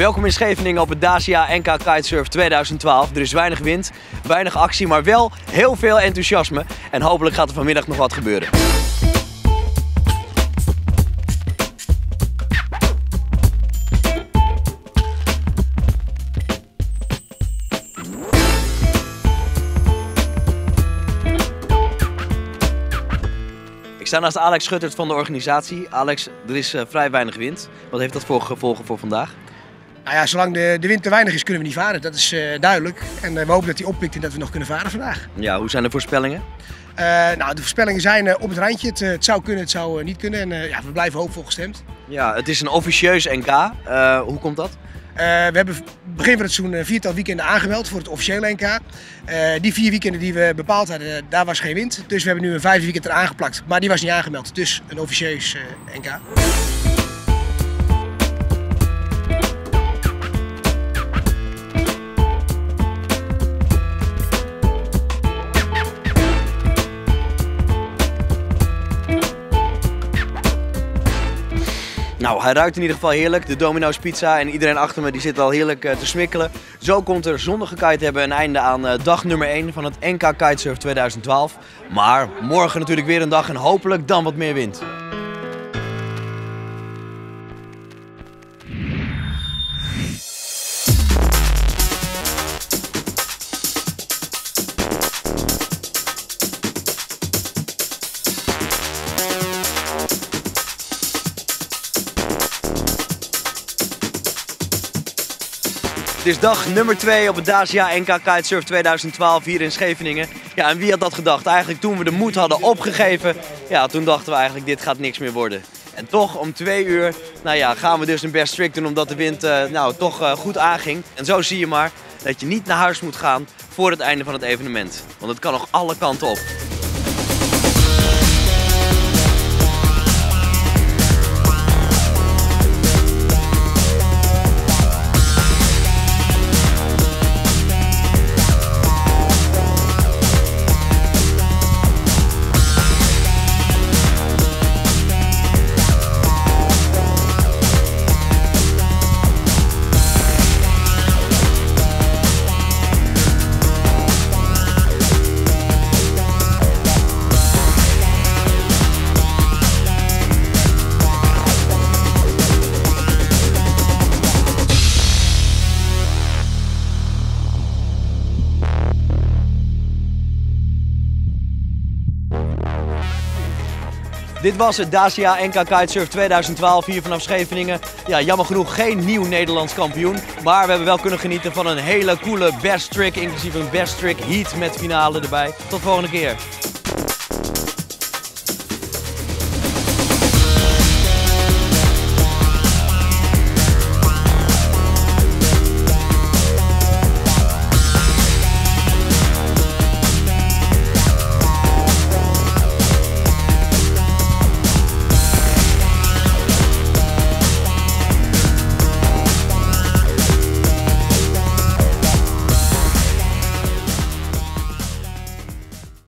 Welkom in Scheveningen op het Dacia NK Kitesurf 2012. Er is weinig wind, weinig actie, maar wel heel veel enthousiasme. En hopelijk gaat er vanmiddag nog wat gebeuren. Ik sta naast Alex Schuttert van de organisatie. Alex, er is vrij weinig wind. Wat heeft dat voor gevolgen voor vandaag? Nou ja, zolang de wind te weinig is, kunnen we niet varen. Dat is duidelijk. En we hopen dat hij oppikt en dat we nog kunnen varen vandaag. Ja, hoe zijn de voorspellingen? Nou, de voorspellingen zijn op het randje. Het zou kunnen, het zou niet kunnen. En ja, we blijven hoopvol gestemd. Ja, het is een officieus NK. Hoe komt dat? We hebben begin van het seizoen 4-tal weekenden aangemeld voor het officiële NK. Die 4 weekenden die we bepaald hadden, daar was geen wind. Dus we hebben nu een 5e weekend eraan geplakt. Maar die was niet aangemeld. Dus een officieus NK. Nou, hij ruikt in ieder geval heerlijk. De Domino's pizza en iedereen achter me die zit al heerlijk te smikkelen. Zo komt er zonder gekite hebben een einde aan dag nummer 1 van het NK Kitesurf 2012. Maar morgen natuurlijk weer een dag en hopelijk dan wat meer wind. Het is dag nummer 2 op het Dacia NK Kitesurf 2012 hier in Scheveningen. Ja, en wie had dat gedacht? Eigenlijk toen we de moed hadden opgegeven, ja, toen dachten we eigenlijk dit gaat niks meer worden. En toch om 2 uur, nou ja, gaan we dus een best trick doen omdat de wind toch goed aanging. En zo zie je maar dat je niet naar huis moet gaan voor het einde van het evenement. Want het kan nog alle kanten op. Dit was het Dacia NK Kitesurf 2012 hier vanaf Scheveningen. Ja, jammer genoeg geen nieuw Nederlands kampioen. Maar we hebben wel kunnen genieten van een hele coole best trick, inclusief een best trick heat met finale erbij. Tot volgende keer.